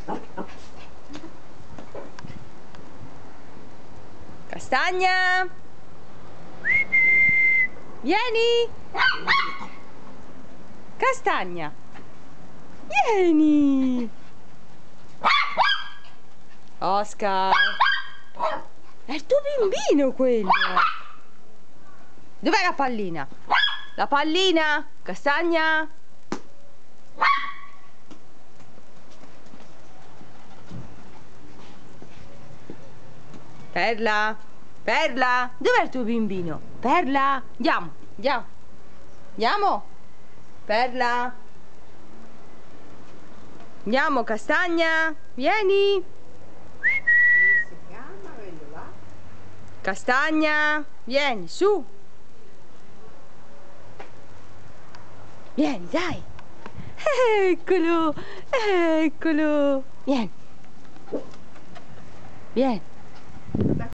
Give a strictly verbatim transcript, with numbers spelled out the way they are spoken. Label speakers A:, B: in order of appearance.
A: Castagna! Vieni! Castagna! Vieni! Oscar! È il tuo bambino quello! Dov'è la pallina? La pallina! Castagna! Perla! Perla! Dov'è il tuo bambino? Perla! Andiamo! Andiamo! Andiamo! Perla! Andiamo, Castagna! Vieni!
B: Si chiama quello là?
A: Castagna! Vieni, su! Vieni, dai! Eccolo! Eccolo! Vieni! Vieni!